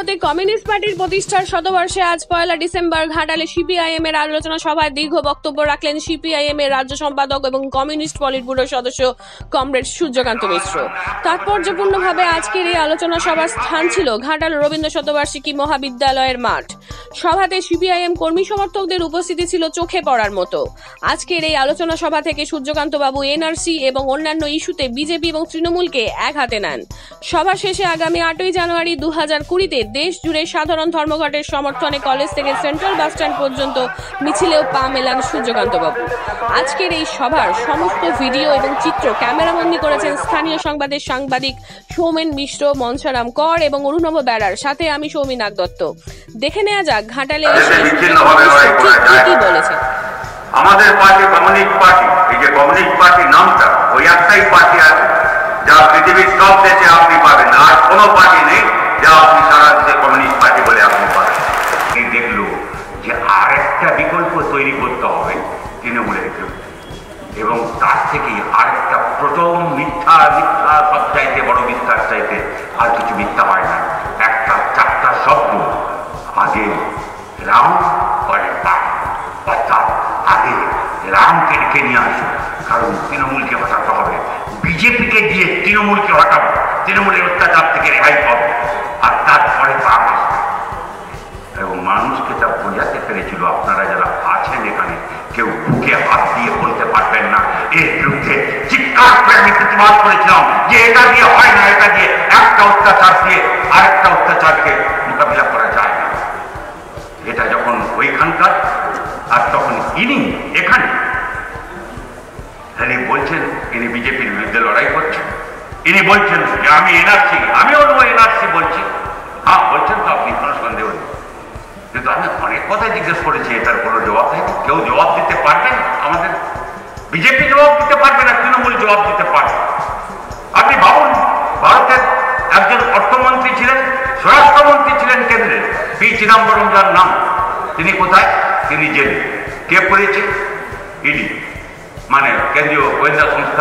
ভারতে কমিউনিস্ট পার্টির প্রতিষ্ঠার শতবর্ষে আজ 1 ডিসেম্বর ঘাটালে সিপিআইএম এর আলোচনা সভায় দীর্ঘ বক্তব্য রাখলেন সিপিআইএম এর রাজ্য সম্পাদক এবং কমিউনিস্ট পলিট ব্যুরোর সদস্য কমরেড সূর্যকান্ত মিশ্র। তাৎপর্যপূর্ণভাবে আজকের এই আলোচনা সভার স্থান ছিল ঘাটাল রবীন্দ্র শতবার্ষিকী মহাবিদ্যালয়ের মাঠ। সভাতে সিপিআইএম কর্মী সমর্থকদের উপস্থিতি ছিল চোখে পড়ার মতো। আজকের এই আলোচনা সভা থেকে সূর্যকান্ত বাবু এনআরসি এবং অন্যান্য ইস্যুতে বিজেপি এবং তৃণমূলকে এক হাতে নেন। সভা শেষে আগামী 8 জানুয়ারি 2020-তে দেশ জুড়ে সাধারণ ধর্মঘটের সমর্থনে কলেজ থেকে সেন্ট্রাল বাস স্ট্যান্ড পর্যন্ত মিছিলেও পা মেলান সূর্যকান্ত বাবু। আজকের এই সভার সমস্ত ভিডিও এবং চিত্র ক্যামেরাবন্দি করেছেন স্থানীয় সংবাদের সাংবাদিক সৌমেন মিশ্র, মনসারাম কর এবং অরুণভ বেড়ার সাথে আমি সৌমি নাগদত্ত। দেখে নেওয়া যাক ঘাটালে কি বলেছেন। আমাদের পার্টি কমিউনিস্ট পার্টি, এই যে কমিউনিস্ট পার্টি নামটা ওই একটাই পার্টি আছে যা পৃথিবীর সব দেশে আপনি পাবেন, আর কোনো পার্টি নেই যা আপনি সারা দেশে কমিউনিস্ট পার্টি বলে আপনি পাবেন। দেখলো যে আর একটা বিকল্প তৈরি করতে হবে তৃণমূলের বিরুদ্ধে, এবং তার থেকে আরেকটা প্রথম মিথ্যা সবচাইতে বড় মিথ্যার চাইতে আর কিছু মিথ্যা হয় না। একটা 4টা শব্দ, আগে রাম পরে বাম, অর্থাৎ আগে রামকে ডেকে নিয়ে আসুন, কারণ তৃণমূলকে হটাতে হবে। বিজেপিকে দিয়ে তৃণমূলকে হটাবো, তৃণমূলের অত্যাচার থেকে রেহাই পাবে, আর তারপরে বাম আসবে। এবং মানুষকে তা বোঝাতে পেরেছিল। আপনারা যারা আছেন এখানে কেউ বুকে হাত দিয়ে বলতে পারবেন না এর বিরুদ্ধে চিৎকার করে আমি প্রতিবাদ করেছিলাম যে এটা দিয়ে হয় না, এটা দিয়ে একটা অত্যাচার দিয়ে আরেকটা অত্যাচারকে মোকাবিলা করা যায় না। এটা যখন ওইখানকার, আর তখন ইনি এখানে ইনি বলছেন ইনি বিজেপির বিরুদ্ধে লড়াই করছেন। ইনি বলছেন যে আমি এনআরসি, আমিও এনআরসি বলছি। হ্যাঁ বলছেন তো আপনি, কোনো সন্দেহ নেই। কিন্তু আমি অনেক কথাই জিজ্ঞেস করেছি, এটার কোনো জবাব নেই। কেউ জবাব দিতে পারবেন? আমাদের বিজেপি জবাব দিতে পারবে না, তৃণমূল জবাব দিতে পারবে। আপনি ভাবুন, ভারতের একজন অর্থমন্ত্রী ছিলেন, স্বরাষ্ট্রমন্ত্রী ছিলেন কেন্দ্রের, পি চিদম্বরম যার নাম, তিনি কোথায়? তিনি জেলে। কে করেছে? ইডি, মানে কেন্দ্রীয় গোয়েন্দা সংস্থা,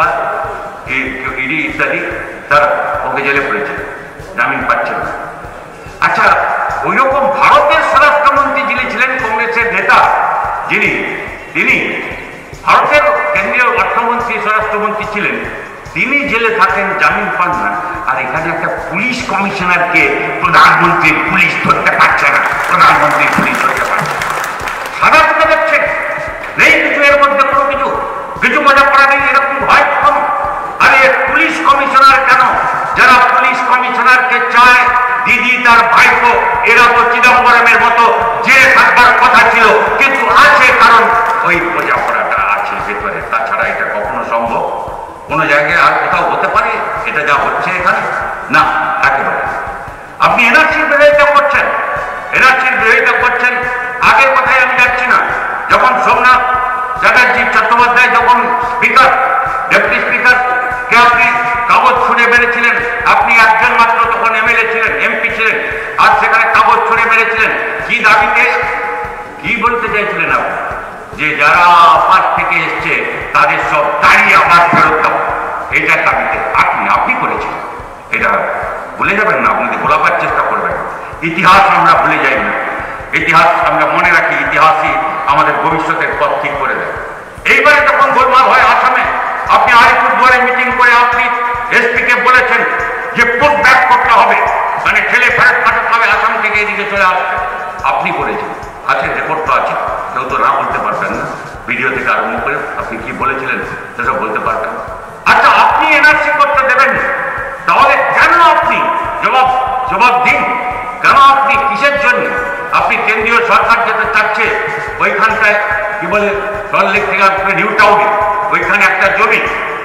ইডি ইত্যাদি, তারা ওকে জেলে পড়েছে, জামিন পাচ্ছেন না। আচ্ছা, ওই রকম ভারতের স্বরাষ্ট্রমন্ত্রী যিনি ছিলেন, কংগ্রেসের নেতা যিনি, তিনি ভারতের কেন্দ্রীয় অর্থমন্ত্রী স্বরাষ্ট্রমন্ত্রী ছিলেন, তিনি জেলে থাকেন, জামিন পান না। আর এখানে একটা পুলিশ কমিশনারকে প্রধানমন্ত্রীর পুলিশ ধরতে পারছে না, প্রধানমন্ত্রীর পুলিশ ধরতে পারছে না। সাদা তুলে যাচ্ছে, নেই কিছু এর মধ্যে, কোনো কিছু মজা করা নেই। এরকম হয় কখনো? আরে পুলিশ কমিশনার কেন? যারা পুলিশ কমিশনারকে চায়, দিদি তার ভাইপো, এরা তো চিদম্বরমের মতো জেলে থাকবার কথা ছিল, কিন্তু আছে, কারণ ওই বোঝাপড়াটা আছে ভেতরে। তাছাড়া এটা কখনো সম্ভব কোনো জায়গায় আর কোথাও হতে পারে? এটা যা হচ্ছে এখানে, না, একেবারে। আপনি এনআরসির বিরোধিতা করছেন, এনআরসির বিরোধিতা করছেন। আগের কথায় আমি যাচ্ছি না। যখন সোমনাথ চ্যাটার্জি চট্টোপাধ্যায় যখন স্পিকার, ডেপুটি স্পিকার কে আপনি কাগজ ছুঁড়ে মেরেছিলেন, আপনি একজন মাত্র তখন এমএলএ ছিলেন, এমপি ছিলেন, আর সেখানে কাগজ ছুঁড়ে মেরেছিলেন কি দাবিতে? কি বলতে চাইছিলেন আপনি? যে যারা আপার থেকে এসছে তাদের সব দাঁড়িয়ে আবার ফেরত দাও, এইটার দাবিতে আপনি করেছিলেন। এটা ভুলে যাবেন না, আপনাদের গোলাপার চেষ্টা করবেন। ইতিহাস আমরা ভুলে যাই না, ইতিহাস আমরা মনে রাখি, ইতিহাসই আমাদের ভবিষ্যতের পথ ঠিক করে দেয়। এইবারে যখন গোলমাল হয় আসামে, আপনি আলিপুরদুয়ারে মিটিং করে আপনি এসপিকে বলেছেন যে পুট ব্যাক করতে হবে, মানে ঠেলে ফেরত পাঠাতে হবে, আসাম থেকে এদিকে চলে আসবে। আপনি করেছেন, আছে, রেকর্ড তো আছে, কেউ তো না বলতে পারবেন না। ভিডিও থেকে আরম্ভ করে আপনি কি বলেছিলেন সেসব বলতে পারবেন। আচ্ছা, আপনি এনআরসি করতে দেবেন না, তাহলে কেন আপনি জবাব দিন? কেন আপনি, কিসের জন্য আপনি? কেন্দ্রীয় সরকার যেতে চাচ্ছে ওইখানটায়, কি বলে, সল্টলেক থেকে নিউ টাউনে, ওইখানে একটা জমি,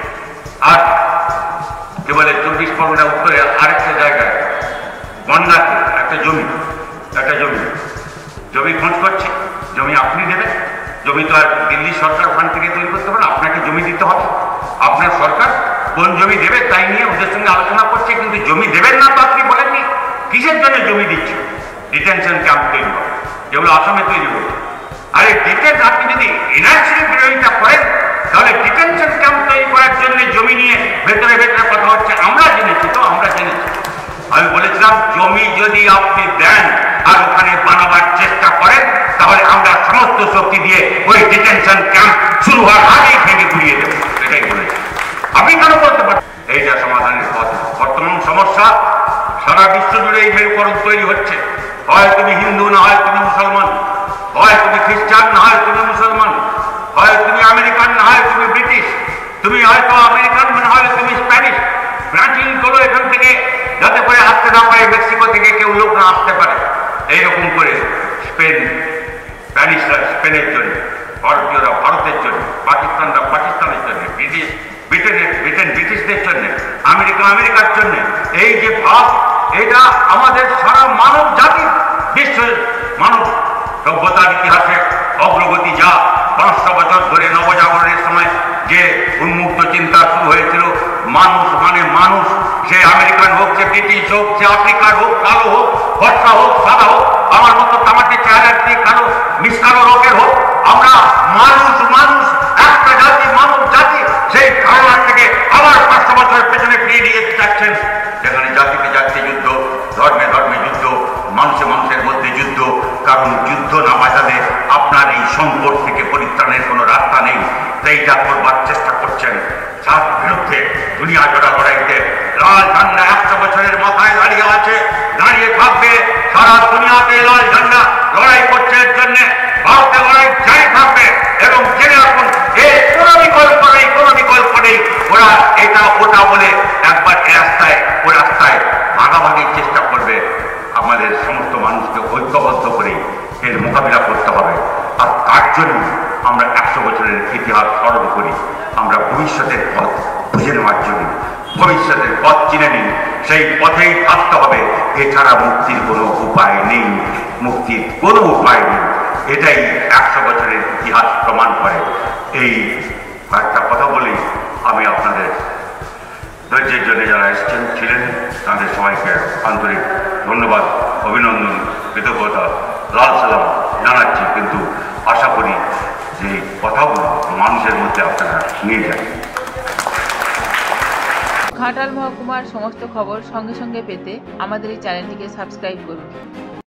আর কি বলে 24 পরগনা উত্তরে আরেকটা জায়গায় বন্যাতে একটা জমি খোঁজ করছে। জমি আপনি দেবেন? জমি তো আর দিল্লি সরকার ওখান থেকে তৈরি করতে পারে না, আপনাকে জমি দিতে হবে। আপনার সরকার কোন জমি দেবে তাই নিয়ে ওদের সঙ্গে আলোচনা করছে, কিন্তু জমি দেবেন না তো আপনি বলেননি। কিসের জন্য জমি দিচ্ছে? ডিটেনশন ক্যাম্প তৈরি হবে, যেগুলো আসামে তৈরি হয়েছে। আর এই আপনি যদি এনআরসির বিরোধিতা করেন, তাহলে ডিটেনশন ক্যাম্প তৈরি করার জন্য জমি নিয়ে ভেতরে কথা হচ্ছে। আমরা জেনেছি, আমি বলেছিলাম জমি যদি আপনি দেন আর ওখানে বানাবার চেষ্টা করেন তাহলে আমরা সমস্ত শক্তি দিয়ে ওই ডিটেনশন ক্যাম্প শুরু হওয়ার আগেই ভেঙে ঘুরিয়ে দেব, এটাই বলেছি। আপনি কেন বলতে পারেন এইটা সমাধানের পথ? বর্তমান সমস্যা সারা বিশ্ব জুড়ে এই মেরুকরণ তৈরি হচ্ছে, হয় তুমি হিন্দু না হয় তুমি মুসলমান, হয় তুমি খ্রিস্টান না হয় তুমি মুসলমান, হয় তুমি আমেরিকান না হয় তুমি ব্রিটিশ, তুমি হয়তো আমেরিকান না হয় তুমি স্প্যানিশ। ব্রাজিল গুলো এখান থেকে যাতে করে আসতে না পারে, মেক্সিকো থেকে কেউ লোক না আসতে পারে, এইরকম করে স্প্যানিশরা স্পেনের জন্য, ভারতীয়রা ভারতের জন্য, পাকিস্তানরা পাকিস্তানের জন্য, ব্রিটেন ব্রিটিশদের জন্য, আমেরিকা আমেরিকার জন্য। এই যে ভাব, এটা আমাদের সারা মানব জাতি, বিশ্বের মানব সভ্যতার ইতিহাসে অগ্রগতি যা 500 বছর ধরে নবজাগরণের সময় যে উন্মুক্ত চিন্তা শুরু হয়েছিল, মানুষ মানে মানুষ, সে আমেরিকান হোক, সে ব্রিটিশ হোক, সে আফ্রিকার হোক, কালো হোক, ফর্সা হোক, সাদা হোক, আমার মতো তামাটে চেহারার দিয়ে কালো মিসকানো রোগের হোক, আমরা মানুষ মানুষ, একটা জাতি, মানব জাতি। সেই ধারণা থেকে আবার 500 বছরের পেছনে ফিরিয়ে নিয়ে যাচ্ছেন, যেখানে জাতিতে জাতিতে যুদ্ধ, ধর্মে ধর্মে যুদ্ধ, মানুষে মানুষের মধ্যে যুদ্ধ। কারণ যুদ্ধ না বাঁচালে আপনার এই সংকট থেকে পরিত্রাণের কোনো রাস্তা নেই। সেইটা করবার চেষ্টা করছেন, যার বিরুদ্ধে দুনিয়া জোড়া লড়াইতে লাল ঝান্ডা 100 বছরের মাথায় দাঁড়িয়ে আছে, দাঁড়িয়ে থাকবে। সারা দুনিয়াতে লাল ঝান্ডা লড়াই করছে, এর জন্য ভারতে লড়াই জারি থাকবে। এবং জেনে রাখুন, এর কোনো বিকল্প নেই। ওরা এটা ওটা বলে একবার ও রাস্তায় ভাগাভাগির চেষ্টা করবে। আমাদের সমস্ত মানুষকে ঐক্যবদ্ধ করে এর মোকাবিলা করতে হবে। আর তার জন্য আমরা 100 বছরের ইতিহাস স্মরণ করি। আমরা ভবিষ্যতের পথ বুঝে নেওয়ার জন্য ভবিষ্যতের পথ চিনে নিন, সেই পথেই থাকতে হবে। এছাড়া মুক্তির কোনো উপায় নেই, মুক্তির কোনো উপায় নেই। এটাই 100 বছরের ইতিহাস প্রমাণ করে। এই কয়েকটা কথা বলেই আমি আপনাদের ধৈর্যের জন্য যারা ছিলেন তাদের সবাইকে আন্তরিক ধন্যবাদ, অভিনন্দন, কৃতজ্ঞতা, লাল সালাম জানাচ্ছি। কিন্তু আশা করি যে কথাগুলো মানুষের মধ্যে আপনারা নিয়ে যান। ঘাটাল মহকুমার সমস্ত খবর সঙ্গে সঙ্গে পেতে আমাদের এই চ্যানেলটিকে সাবস্ক্রাইব করুন।